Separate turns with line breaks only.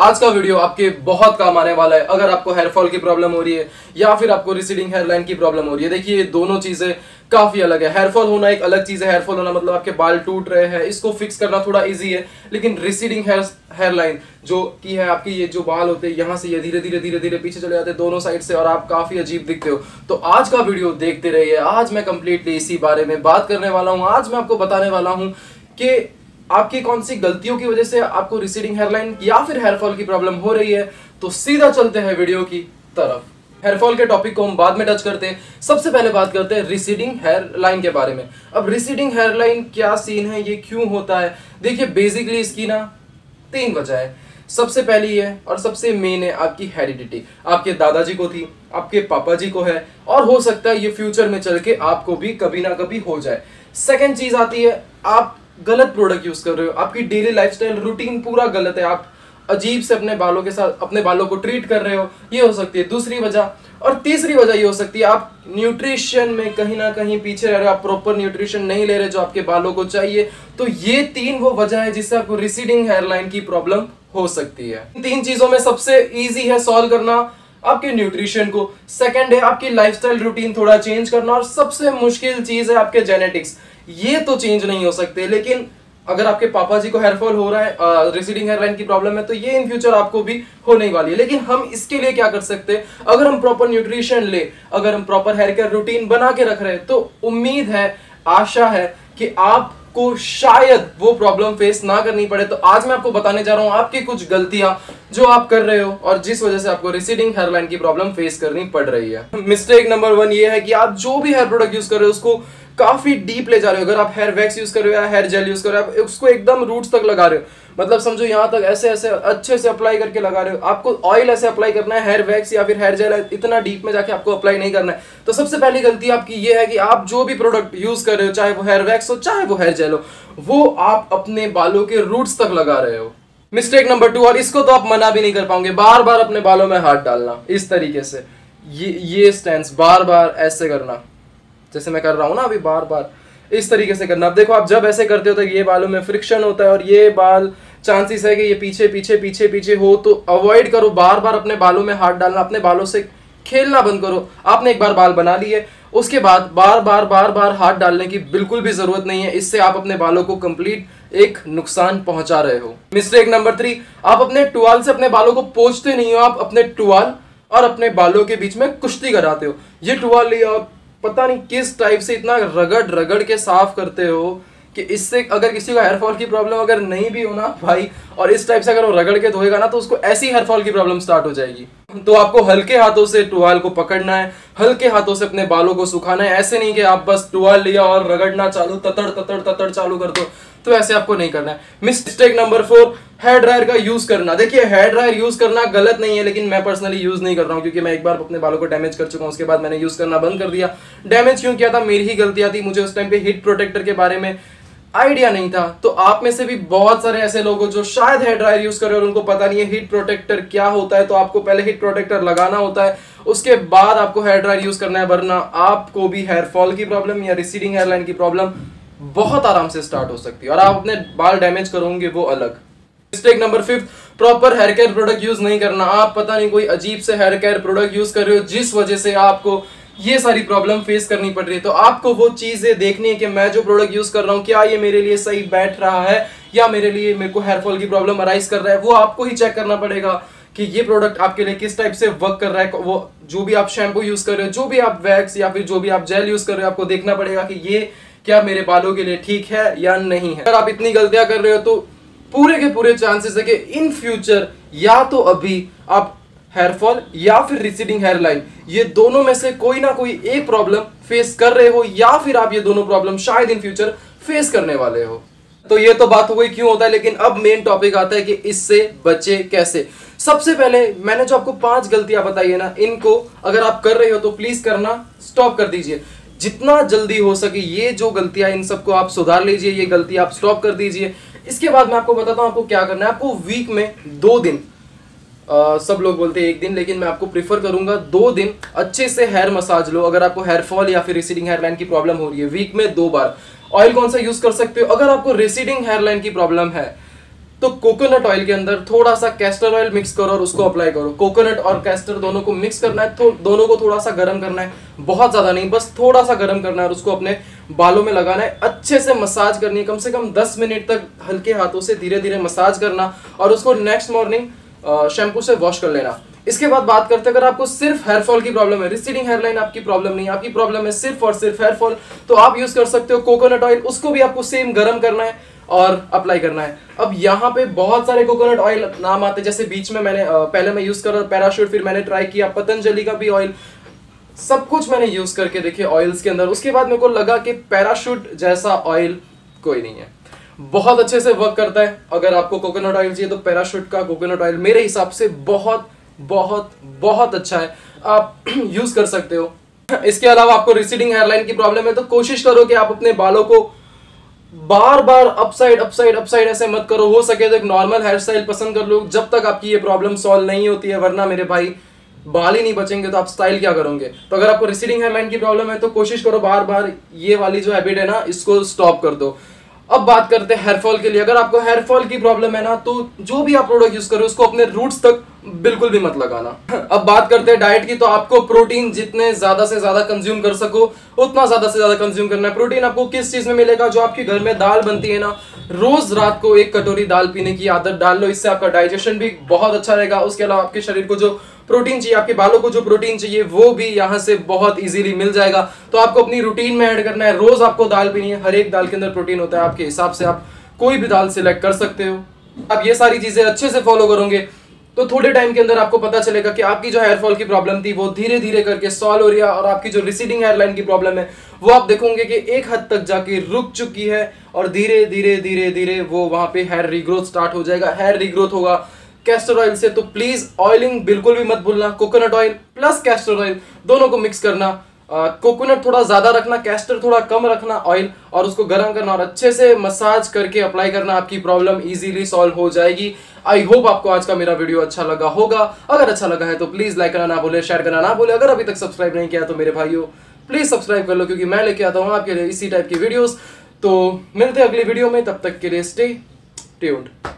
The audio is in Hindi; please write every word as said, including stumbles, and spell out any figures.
आज का वीडियो आपके बहुत काम आने वाला है। अगर आपको हेयर फॉल की प्रॉब्लम हो रही है या फिर आपको रिसीडिंग हेयरलाइन की प्रॉब्लम हो रही है, देखिए ये दोनों चीजें काफी अलग है। हेयर फॉल होना एक अलग चीज है। हेयर फॉल होना मतलब आपके बाल टूट रहे हैं, इसको फिक्स करना थोड़ा इजी है। लेकिन रिसीडिंग हेयर हेयरलाइन जो की है, आपकी ये जो बाल होते हैं यहाँ से ये धीरे धीरे धीरे धीरे पीछे चले जाते हैं दोनों साइड से, और आप काफी अजीब दिखते हो। तो आज का वीडियो देखते रहिए। आज मैं कंप्लीटली इसी बारे में बात करने वाला हूँ। आज मैं आपको बताने वाला हूँ कि आपकी कौन सी गलतियों की वजह से आपको रिसीडिंग हेयरलाइन या फिर हेयर फॉल की प्रॉब्लम हो रही है। तो सीधा चलते हैं वीडियो की तरफ। हेयर फॉल के टॉपिक को हम बाद में टच करते हैं। सबसे पहले बात करते हैं रिसीडिंग हेयरलाइन के बारे में। अब रिसीडिंग हेयरलाइन क्या सीन है, ये क्यों होता है? देखिए बेसिकली इसकी ना तीन वजह है। सबसे पहली है और सबसे मेन है आपकी हेरिडिटी। आपके दादाजी को थी, आपके पापा जी को है, और हो सकता है ये फ्यूचर में चल के आपको भी कभी ना कभी हो जाए। सेकेंड चीज आती है, आप गलत प्रोडक्ट यूज कर रहे हो। आपकी डेली लाइफस्टाइल रूटीन पूरा गलत है। आप अजीब से अपने बालों के साथ अपने बालों को ट्रीट कर रहे हो, ये हो सकती है दूसरी वजह। और तीसरी वजह ये हो सकती है आप न्यूट्रिशन में कहीं ना कहीं पीछे रह रहे हो, आप प्रॉपर न्यूट्रिशन नहीं ले रहे जो आपके बालों को चाहिए। तो ये तीन वो वजह है जिससे आपको रिसीडिंग हेयरलाइन की प्रॉब्लम हो सकती है। इन तीन चीजों में सबसे इजी है सॉल्व करना आपके न्यूट्रिशन को, सेकंड है आपकी लाइफस्टाइल रूटीन थोड़ा चेंज करना, और सबसे मुश्किल चीज है आपके जेनेटिक्स। ये तो चेंज नहीं हो सकते, लेकिन अगर आपके पापा जी को हेयर फॉल हो रहा है, रिसीडिंग हेयरलाइन की प्रॉब्लम है, तो ये इन फ्यूचर आपको भी होने वाली है। लेकिन हम इसके लिए क्या कर सकते हैं? अगर हम प्रॉपर न्यूट्रिशन ले, अगर हम प्रॉपर हेयर केयर रूटीन बना के रख रहे हैं, तो उम्मीद है, आशा है कि आपको शायद वो प्रॉब्लम फेस ना करनी पड़े। तो आज मैं आपको बताने जा रहा हूं आपकी कुछ गलतियां जो आप कर रहे हो और जिस वजह से आपको रिसीडिंग हेयरलाइन की प्रॉब्लम फेस करनी पड़ रही है। मिस्टेक नंबर वन ये है कि आप जो भी हेयर प्रोडक्ट यूज कर रहे हो उसको काफी डीप ले जा रहे हो। अगर आप हेयर वैक्स यूज कर रहे हो या हेयर जेल यूज कर रहे हो, आप उसको एकदम रूट्स तक लगा रहे हो, मतलब समझो यहाँ तक ऐसे ऐसे अच्छे से अप्लाई करके लगा रहे हो। आपको ऑयल ऐसे अप्लाई करना है, हेयर वैक्स या फिर हेयर जेल इतना डीप में जाके आपको अप्लाई नहीं करना है। तो सबसे पहली गलती आपकी ये है कि आप जो भी प्रोडक्ट यूज कर रहे हो, चाहे वो हेयर वैक्स हो चाहे वो हेयर जेल हो, वो आप अपने बालों के रूट्स तक लगा रहे हो। मिस्टेक नंबर टू, और इसको तो आप मना भी नहीं कर पाओगे, बार बार अपने बालों में हाथ डालना इस तरीके से, ये ये स्टेंस बार बार ऐसे करना, जैसे मैं कर रहा हूं ना अभी, बार बार इस तरीके से करना। अब देखो आप जब ऐसे करते हो तो ये बालों में फ्रिक्शन होता है और ये बाल चांसेस है कि ये पीछे पीछे पीछे पीछे हो। तो अवॉइड करो बार बार अपने बालों में हाथ डालना, अपने बालों से खेलना बंद करो। आपने एक बार बाल बना लिए, उसके बाद बार बार बार बार हाथ डालने की बिल्कुल भी जरूरत नहीं है। इससे आप अपने बालों को कंप्लीट एक नुकसान पहुंचा रहे हो। मिस्टेक नंबर थ्री, आप अपने टुवाल से अपने बालों को पोंछते नहीं हो, आप अपने टुवाल और अपने बालों के बीच में कुश्ती कराते हो। ये टुवाल लिया और पता नहीं किस टाइप से इतना रगड़ रगड़ के साफ करते हो कि इससे अगर किसी को हेयर फॉल की प्रॉब्लम अगर नहीं भी हो ना भाई, और इस टाइप से अगर वो रगड़ के धोएगा ना, तो उसको ऐसी हेयर फॉल की प्रॉब्लम स्टार्ट हो जाएगी। तो आपको हल्के हाथों से टुवाल को पकड़ना है, हल्के हाथों से अपने बालों को सुखाना है। ऐसे नहीं कि आप बस टुवाल लिया और रगड़ना चालू, ततड़ ततड़ ततड़ चालू कर दो, तो ऐसे आपको नहीं करना है। Mistake number four, hair dryer का यूज करना। देखिए हेयर ड्रायर यूज करना गलत नहीं है, लेकिन मैं पर्सनली यूज नहीं कर रहा हूं क्योंकि मैं एक बार अपने बालों को डैमेज कर चुका हूं। उसके बाद मैंने यूज करना बंद कर दिया। डैमेज क्यों किया था? मेरी ही गलतियां थी। मुझे उस टाइम पे हीट प्रोटेक्टर के बारे में आइडिया नहीं था। तो आप में से भी बहुत सारे ऐसे लोग हो जो शायद हेयर ड्रायर यूज कर रहे हो और उनको पता नहीं है हीट प्रोटेक्टर क्या होता है। तो आपको पहले हीट प्रोटेक्टर लगाना होता है, उसके बाद आपको हेयर ड्रायर यूज करना है, वरना आपको भी हेयर फॉल की प्रॉब्लम या रिसीडिंग हेयरलाइन की प्रॉब्लम बहुत आराम से स्टार्ट हो सकती है और आप अपने बाल डैमेज करोगे वो अलग। Mistake number fifth, proper hair care product use नहीं करना। आप पता नहीं कोई अजीब से हेयर केयर प्रोडक्ट यूज कर रहे हो जिस वजह से आपको ये सारी प्रॉब्लम फेस करनी पड़ रही है। तो आपको वो चीजें देखनी है कि मैं जो प्रोडक्ट यूज कर रहा हूँ क्या ये मेरे लिए सही बैठ रहा है या मेरे लिए मेरे को हेयर फॉल की प्रॉब्लम अराइज कर रहा है। वो आपको ही चेक करना पड़ेगा कि ये प्रोडक्ट आपके लिए किस टाइप से वर्क कर रहा है। वो जो भी आप शैम्पू यूज कर रहे हो, जो भी आप वैक्स या फिर जो भी आप जेल यूज कर रहे हो, आपको देखना पड़ेगा कि ये क्या मेरे बालों के लिए ठीक है या नहीं है। अगर आप इतनी गलतियां कर रहे हो तो पूरे के पूरे चांसेस है कि इन फ्यूचर या तो अभी आप हेयर फॉल या फिर रिसीडिंग हेयरलाइन, ये दोनों में से कोई ना कोई एक प्रॉब्लम फेस कर रहे हो, या फिर आप ये दोनों प्रॉब्लम शायद इन फ्यूचर फेस करने वाले हो। तो ये तो बात हो गई क्यों होता है, लेकिन अब मेन टॉपिक आता है कि इससे बचे कैसे। सबसे पहले मैंने जो आपको पांच गलतियां बताई है ना, इनको अगर आप कर रहे हो तो प्लीज करना स्टॉप कर दीजिए। जितना जल्दी हो सके ये जो गलतियां, इन सबको आप सुधार लीजिए, ये गलती आप स्टॉप कर दीजिए। इसके बाद मैं आपको बताता हूं आपको क्या करना है। आपको वीक में दो दिन, आ, सब लोग बोलते हैं एक दिन, लेकिन मैं आपको प्रीफर करूंगा दो दिन अच्छे से हेयर मसाज लो। अगर आपको हेयर फॉल या फिर रिसीडिंग हेयरलाइन की प्रॉब्लम हो रही है, वीक में दो बार। ऑयल कौन सा यूज कर सकते हो? अगर आपको रिसीडिंग हेयरलाइन की प्रॉब्लम है तो कोकोनट ऑयल के अंदर थोड़ा सा कैस्टर ऑयल मिक्स करो और उसको अप्लाई करो। कोकोनट और कैस्टर दोनों को मिक्स करना है, तो दोनों को थोड़ा सा गर्म करना है, बहुत ज्यादा नहीं, बस थोड़ा सा गर्म करना है और उसको अपने बालों में लगाना है। अच्छे से मसाज करनी है, कम से कम दस मिनट तक हल्के हाथों से धीरे धीरे मसाज करना और उसको नेक्स्ट मॉर्निंग शैम्पू से वॉश कर लेना। इसके बाद बात करते हैं, अगर आपको सिर्फ हेयर फॉल की प्रॉब्लम है, रिसीडिंग हेयरलाइन आपकी प्रॉब्लम नहीं, आपकी प्रॉब्लम है सिर्फ और सिर्फ हेयर फॉल, तो आप यूज कर सकते हो कोकोनट ऑयल। उसको भी आपको सेम गर्म करना है और अप्लाई करना है। अब यहाँ पे बहुत सारे कोकोनट ऑयल नाम आते हैं, जैसे बीच में मैंने पहले मैं यूज कर रहा पैराशूट, फिर मैंने ट्राई किया पतंजलि का भी ऑयल, सब कुछ मैंने यूज करके देखे ऑयल्स के अंदर। उसके बाद मेरे को लगा कि पैराशूट जैसा ऑयल कोई नहीं है, बहुत अच्छे से वर्क करता है। अगर आपको कोकोनट ऑयल चाहिए तो पैराशूट का कोकोनट ऑयल मेरे हिसाब से बहुत बहुत बहुत अच्छा है, आप यूज कर सकते हो। इसके अलावा आपको रिसीडिंग हेयरलाइन की प्रॉब्लम है तो कोशिश करो कि आप अपने बालों को बार बार अपसाइड अपसाइड अपसाइड ऐसे मत करो, हो सके तो एक नॉर्मल हेयर स्टाइल पसंद कर लो जब तक आपकी ये प्रॉब्लम सॉल्व नहीं होती है, वरना मेरे भाई बाल ही नहीं बचेंगे तो आप स्टाइल क्या करोगे। तो अगर आपको रिसीडिंग हेयरलाइन की प्रॉब्लम है तो कोशिश करो बार बार ये वाली जो हैबिट है ना, इसको स्टॉप कर दो। अब बात करते हैं हेयरफॉल के लिए। अगर आपको हेयरफॉल की प्रॉब्लम है ना, तो जो भी आप प्रोडक्ट यूज करो उसको अपने रूट्स तक बिल्कुल भी मत लगाना। अब बात करते हैं डाइट की, तो आपको प्रोटीन जितने ज्यादा से ज्यादा कंज्यूम कर सको उतना ज्यादा से ज्यादा कंज्यूम करना है। प्रोटीन आपको किस चीज में मिलेगा, जो आपके घर में दाल बनती है ना, रोज रात को एक कटोरी दाल पीने की आदत डाल लो, इससे आपका डाइजेशन भी बहुत अच्छा रहेगा। उसके अलावा आपके शरीर को जो प्रोटीन चाहिए, आपके बालों को जो प्रोटीन चाहिए, वो भी यहाँ से बहुत इजीली मिल जाएगा। तो आपको अपनी रूटीन में ऐड करना है, रोज आपको दाल पीनी है, हर एक दाल के अंदर प्रोटीन होता है, आपके हिसाब से आप कोई भी दाल सिलेक्ट कर सकते हो। अब ये सारी चीजें अच्छे से फॉलो करोगे तो थोड़े टाइम के अंदर आपको पता चलेगा कि आपकी जो हेयर फॉल की प्रॉब्लम थी वो धीरे धीरे करके सॉल्व हो रही है, और आपकी जो रिसीडिंग हेयरलाइन की प्रॉब्लम है वो आप देखोगे कि एक हद तक जाके रुक चुकी है, और धीरे धीरे धीरे धीरे वो वहां पे हेयर रीग्रोथ स्टार्ट हो जाएगा। हेयर रीग्रोथ होगा कैस्टर ऑयल से, तो प्लीज ऑयलिंग बिल्कुल भी मत भूलना। Coconut oil plus castor oil दोनों को मिक्स करना, कोकोनट थोड़ा ज्यादा रखना, कैस्टर थोड़ा कम रखना ऑयल, और उसको गर्म करना और अच्छे से मसाज करके अप्लाई करना। आपकी प्रॉब्लम इजीली सॉल्व हो जाएगी। आई होप आपको आज का मेरा वीडियो अच्छा लगा होगा। अगर अच्छा लगा है तो प्लीज लाइक करना ना भूले, शेयर करना ना भूले। अगर अभी तक सब्सक्राइब नहीं किया तो मेरे भाइयों प्लीज सब्सक्राइब कर लो, क्योंकि मैं लेके आता हूँ आपके लिए इसी टाइप की वीडियोस। तो मिलते हैं अगली वीडियो में, तब तक के लिए स्टे ट्यून्ड।